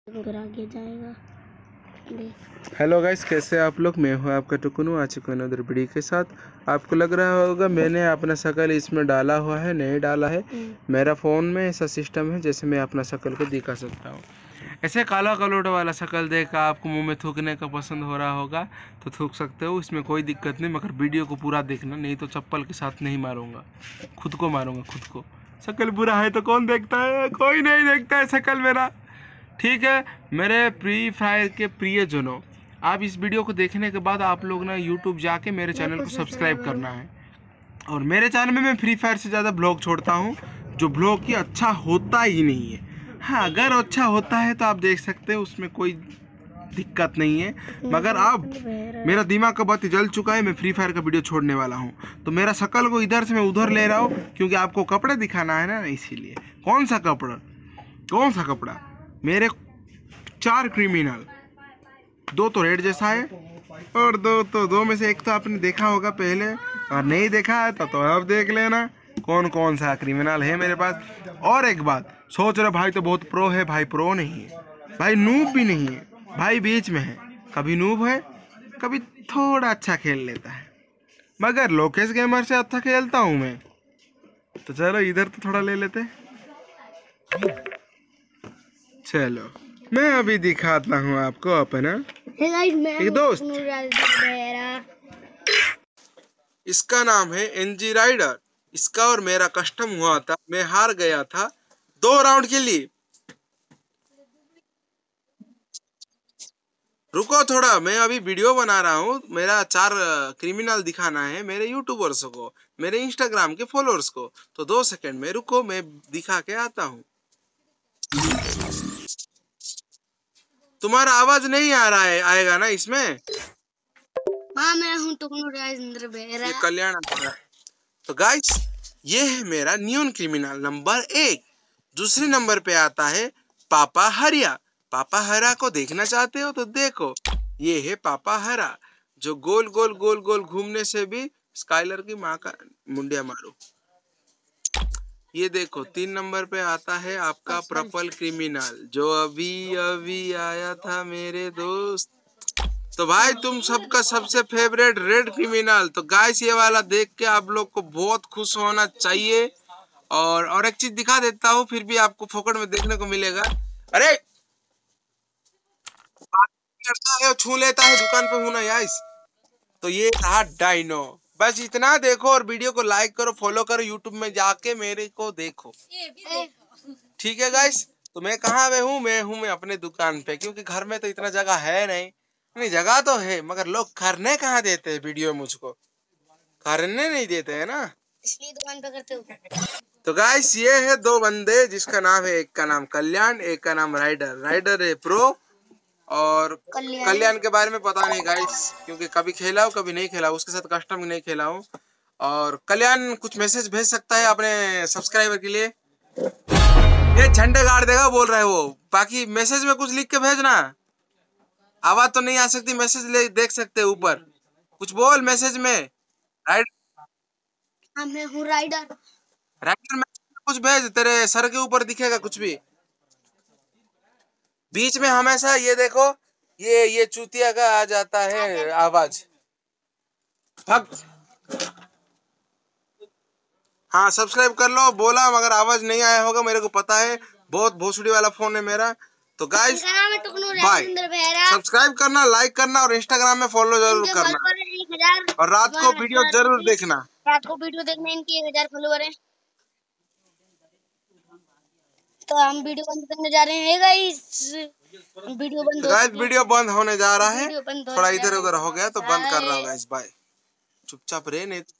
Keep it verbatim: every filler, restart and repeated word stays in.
अगर आगे जाएगा। हेलो गाइस, कैसे आप लोग। मैं हूं आपका टुकनू, आ चुका हूं अदर वीडियो के साथ। आपको लग रहा होगा मैंने अपना शकल इसमें डाला हुआ है, नहीं डाला है। मेरा फ़ोन में ऐसा सिस्टम है जैसे मैं अपना शकल को दिखा सकता हूं। ऐसे काला कलोट वाला शकल देख आपको मुंह में थूकने का पसंद हो रहा होगा तो थूक सकते हो, इसमें कोई दिक्कत नहीं। मगर वीडियो को पूरा देखना, नहीं तो चप्पल के साथ नहीं मारूंगा, खुद को मारूंगा खुद को। शकल बुरा है तो कौन देखता है? कोई नहीं देखता है शकल मेरा, ठीक है। मेरे फ्री फायर के प्रियजनों, आप इस वीडियो को देखने के बाद आप लोग ना यूट्यूब जाके मेरे चैनल को सब्सक्राइब करना है। और मेरे चैनल में मैं फ्री फायर से ज़्यादा ब्लॉग छोड़ता हूँ, जो ब्लॉग की अच्छा होता ही नहीं है। हाँ, अगर अच्छा होता है तो आप देख सकते हैं, उसमें कोई दिक्कत नहीं है। मगर अब मेरा दिमाग का बत्ती जल चुका है, मैं फ्री फायर का वीडियो छोड़ने वाला हूँ। तो मेरा शकल को इधर से मैं उधर ले रहा हूँ, क्योंकि आपको कपड़े दिखाना है ना, इसीलिए। कौन सा कपड़ा? कौन सा कपड़ा? मेरे चार क्रिमिनल, दो तो रेड जैसा है और दो तो दो में से एक तो आपने देखा होगा पहले, और नहीं देखा है तो, तो अब देख लेना कौन कौन सा क्रिमिनल है मेरे पास। और एक बात सोच रहे भाई तो बहुत प्रो है, भाई प्रो नहीं है, भाई नूब भी नहीं है, भाई बीच में है। कभी नूब है, कभी थोड़ा अच्छा खेल लेता है, मगर लोकेश गेमर से अच्छा खेलता हूँ मैं। तो चलो इधर तो थोड़ा ले लेते। चलो मैं अभी दिखाता हूँ आपको अपना एक दोस्त। इसका नाम है एनजी राइडर। इसका और मेरा कस्टम हुआ था, मैं हार गया था दो राउंड के लिए। रुको थोड़ा, मैं अभी वीडियो बना रहा हूँ। मेरा चार क्रिमिनल दिखाना है मेरे यूट्यूबर्स को, मेरे इंस्टाग्राम के फॉलोअर्स को। तो दो सेकंड में रुको, मैं दिखा के आता हूँ। तुम्हारा आवाज नहीं आ रहा है, आएगा ना इसमें? हाँ, मैं हूँ टुकनू राजेंद्र बेरा। ये कल्याण आता है। तो गाइस, ये है मेरा न्यून क्रिमिनल नंबर एक। दूसरे नंबर पे आता है पापा हरिया। पापा हरा को देखना चाहते हो तो देखो, ये है पापा हरा, जो गोल गोल गोल गोल घूमने से भी स्काइलर की माँ का मुंडिया मारो। ये देखो, तीन नंबर पे आता है आपका पर्पल क्रिमिनल, जो अभी अभी आया था मेरे दोस्त। तो भाई तुम सबका सबसे फेवरेट रेड क्रिमिनल। तो गाइस, ये वाला देख के आप लोग को बहुत खुश होना चाहिए। और और एक चीज दिखा देता हूँ, फिर भी आपको फोकट में देखने को मिलेगा। अरे करता है, छू लेता है, दुकान पे हूं ना याइस। तो ये रहा डायनो। बस इतना देखो और वीडियो को लाइक करो, फॉलो करो, यूट्यूब में जाके मेरे को देखो, ठीक है गाइस। तो मैं कहाँ पे हूँ? मैं हूँ मैं अपने दुकान पे, क्योंकि घर में तो इतना जगह है नहीं। नहीं, जगह तो है, मगर लोग करने कहाँ देते हैं वीडियो, मुझको करने नहीं देते हैं ना, इसलिए दुकान पे करते हो। तो गाइस, ये है दो बंदे, जिसका नाम है, एक का नाम कल्याण, एक का नाम राइडर। राइडर है प्रो, और कल्याण कल्याण के बारे में पता नहीं गाइस, क्योंकि कभी खेला हूँ कभी नहीं खेला हूँ, उसके साथ कस्टम नहीं खेला हूँ। और कल्याण कुछ मैसेज भेज सकता है अपने सब्सक्राइबर के लिए। ये झंडे गाड़ देगा बोल रहा है वो, बाकी मैसेज में कुछ लिख के भेजना। आवाज तो नहीं आ सकती, मैसेज ले देख सकते हैं ऊपर, कुछ बोल मैसेज में। राइड हाँ, मैं हूँ राइडर। राइडर में कुछ भेज, तेरे सर के ऊपर दिखेगा कुछ भी। बीच में हमेशा ये देखो, ये ये चूतिया का आ जाता है आवाज। भाग। हाँ, सब्सक्राइब कर लो बोला, मगर आवाज नहीं आया होगा, मेरे को पता है, बहुत भोसड़ी वाला फोन है मेरा। तो गाइस बाय, सब्सक्राइब करना, लाइक करना, और इंस्टाग्राम में फॉलो जरूर करना, और रात को वीडियो जरूर देखना। रात को वीडियो देखना, इनके एक हजार फॉलोवर है। तो हम वीडियो बंद करने जा रहे हैं गाइस। वीडियो बंद हो गाइस, वीडियो बंद होने जा रहा है, वीडियो बंद होने थोड़ा जा इधर रहा है। उधर हो गया तो बंद कर रहा हूँ बाय। गाइस। बाय, चुपचाप रहे नहीं